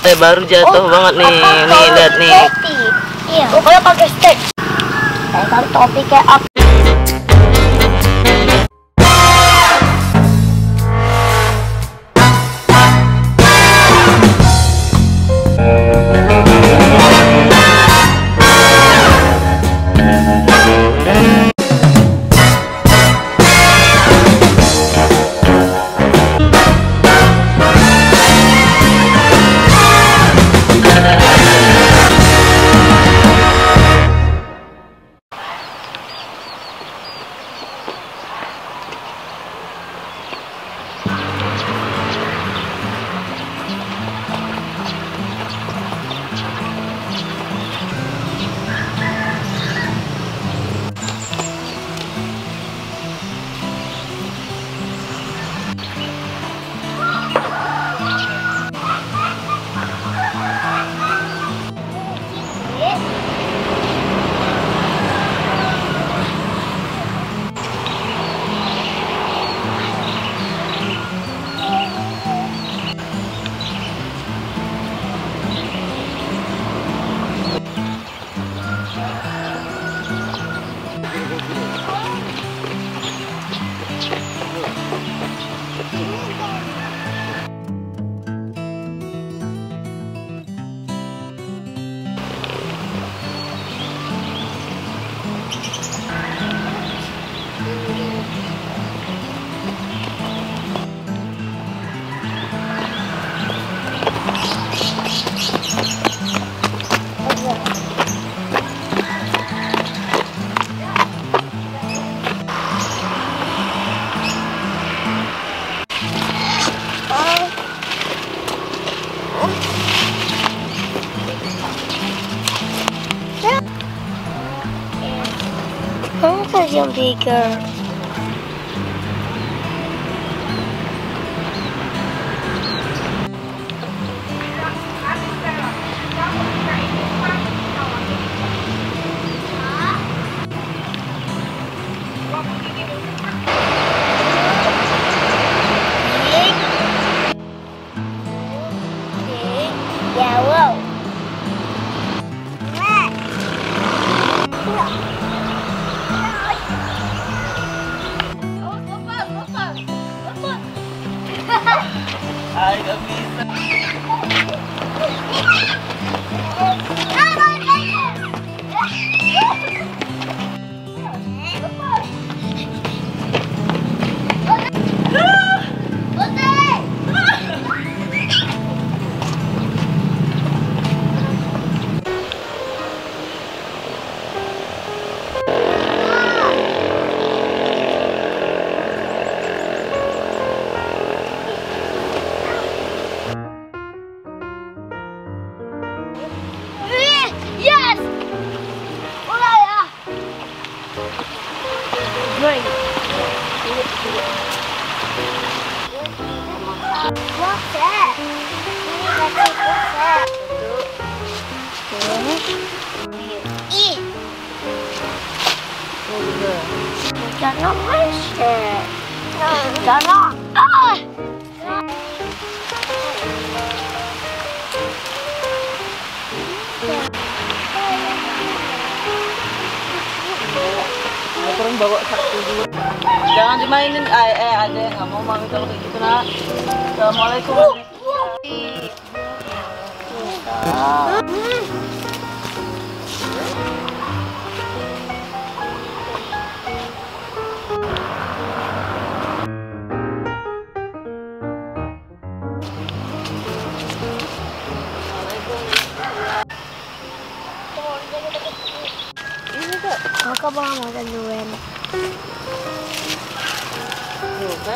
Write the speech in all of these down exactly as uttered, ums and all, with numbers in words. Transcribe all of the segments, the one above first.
sate baru jatuh oh, banget nih. Nih lihat nih. Iya. Pokoknya pakai steak. Saya kan topiknya apa? Kenapa yang bigger? Ay, gak bisa. Yes! Mulai ya. Great. Buset. Ini kasih buset. Ih. Jangan masuk. Jangan. Ah. Kurang bawa satu dulu. Jangan dimainin. Eh, eh ada yang nggak mau mami kalau kayak gitu nak. Assalamualaikum. Ah. Kakak mau makan durian. Juga.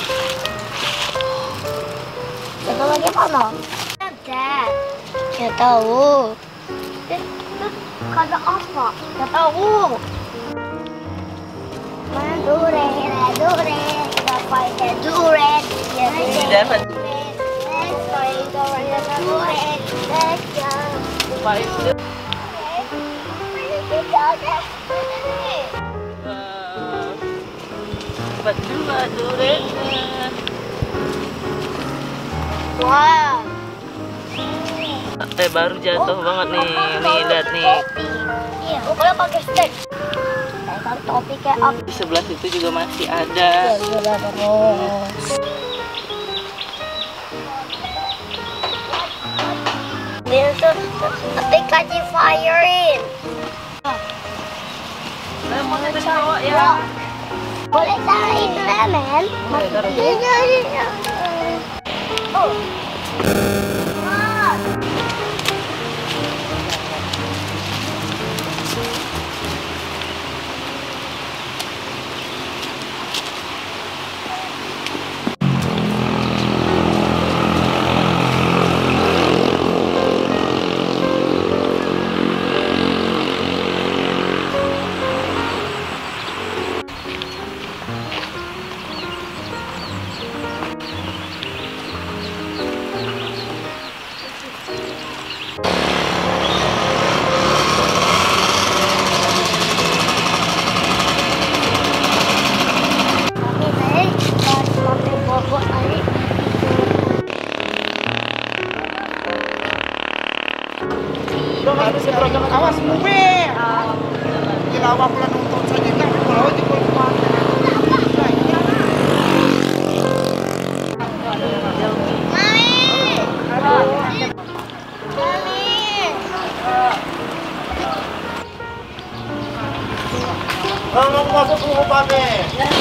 Satu lagi mana? Ada. Ya tahu. Eh, kata apa? Ya tahu. Mana durian? Durian. Apa itu durian? Ya dapat. Let's try durian. Durian. Let's go. Apa itu? Dapat dua duriannya. Wow. Eh baru jatuh banget nih. Nih lihat nih. Iya, pokoknya pakai stick. Kayak kali topi kayak apa? Di sebelah situ juga masih ada. Dia tuh tapi kasih firein. Lemonnya tadi bawa ya. Boleh taruhin lemon? Boleh, taruh. Iya, iya. Oh. Awas gue. Gila awak pula nonton saja kan kalau aja kalau Kalau mau masuk ke rumah nih.